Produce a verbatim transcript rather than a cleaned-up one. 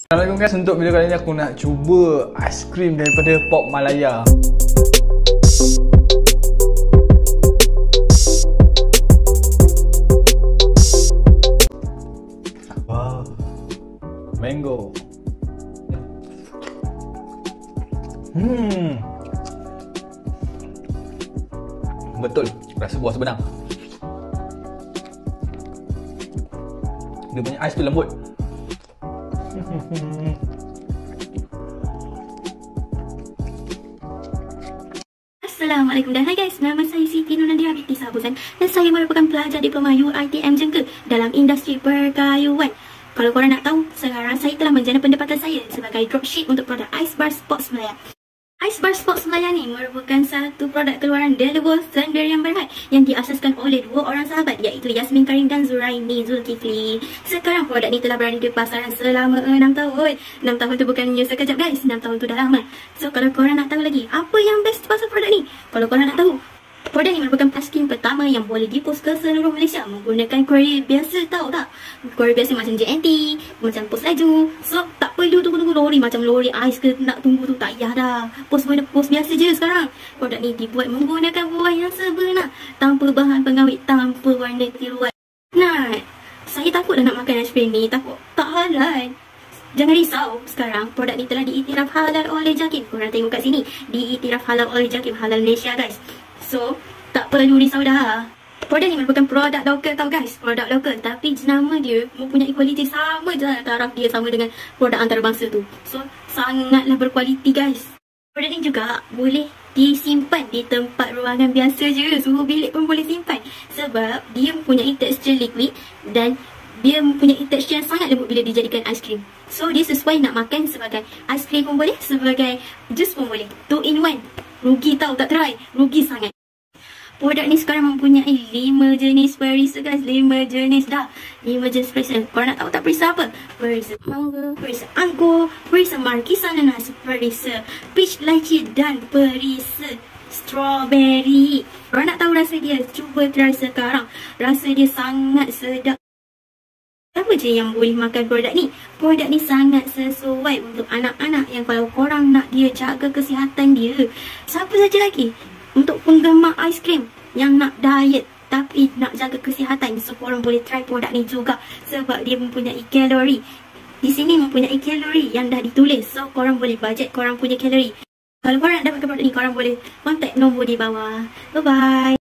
Assalamualaikum guys, untuk video kali ini aku nak cuba aiskrim daripada Pop Malaya. Wow, mango. Hmm, betul, rasa buah sebenar. Dia punya ais tu lembut. Assalamualaikum dan hai guys, nama saya Siti Nurnadia binti Sabusan dan saya merupakan pelajar diploma U I T M Jengke dalam industri perkayuan. Kalau korang nak tahu, sekarang saya telah menjana pendapatan saya sebagai dropship untuk produk Ice Bar Sports Malaya. Ice Bar Sports Malaya ni merupakan satu produk keluaran Delabour Sendirian Berhad yang diasaskan oleh dua orang sahabat iaitu Yasmin Karim dan Zuraini Zulkifli. Sekarang produk ni telah berada di pasaran selama enam tahun. enam tahun tu bukannya sekejap guys, enam tahun tu dah lama. So kalau korang nak tahu lagi apa yang best pasal produk ni, kalau korang nak tahu, produk ni merupakan aiskrim pertama yang boleh dipost ke seluruh Malaysia menggunakan kurir biasa, tahu tak? Kurir biasa macam J N T, macam post laju. So tak perlu tunggu-tunggu lori macam lori ais ke nak tunggu tu, tak payah dah. Post post biasa je sekarang. Produk ni dibuat menggunakan buah yang sebenar, tanpa bahan pengawet, tanpa warna tiruan. Nah, saya takut dah nak makan aiskrim ni, takut tak halal. Jangan risau, sekarang produk ni telah diiktiraf halal oleh JAKIM. Korang tengok kat sini, diiktiraf halal oleh JAKIM, halal Malaysia guys. So, tak perlu risau dah. Produk ni merupakan produk lokal tau guys. Produk lokal tapi jenama dia mempunyai kualiti sama je, taraf dia sama dengan produk antarabangsa tu. So, sangatlah berkualiti guys. Produk ni juga boleh disimpan di tempat ruangan biasa je. Suhu bilik pun boleh simpan. Sebab dia mempunyai tekstur liquid dan dia mempunyai tekstur yang sangat lembut bila dijadikan aiskrim. So, dia sesuai nak makan sebagai aiskrim pun boleh, sebagai jus pun boleh. Two in one. Rugi tau tak try. Rugi sangat. Produk ni sekarang mempunyai lima jenis perisa guys. lima jenis dah. lima jenis perisa. Korang nak tahu tak perisa apa? Perisa mangga, perisa anggur, perisa markisa nanas, perisa peach lychee dan perisa strawberry. Korang nak tahu rasa dia? Cuba try sekarang. Rasa dia sangat sedap. Siapa je yang boleh makan produk ni? Produk ni sangat sesuai untuk anak-anak yang kalau korang nak dia jaga kesihatan dia. Siapa saja lagi? Untuk penggemar aiskrim yang nak diet tapi nak jaga kesihatan, so korang boleh try produk ni juga sebab dia mempunyai kalori. Di sini mempunyai kalori yang dah ditulis, so korang boleh budget korang punya kalori. Kalau korang nak dapatkan produk ni, korang boleh contact nombor di bawah. Bye bye.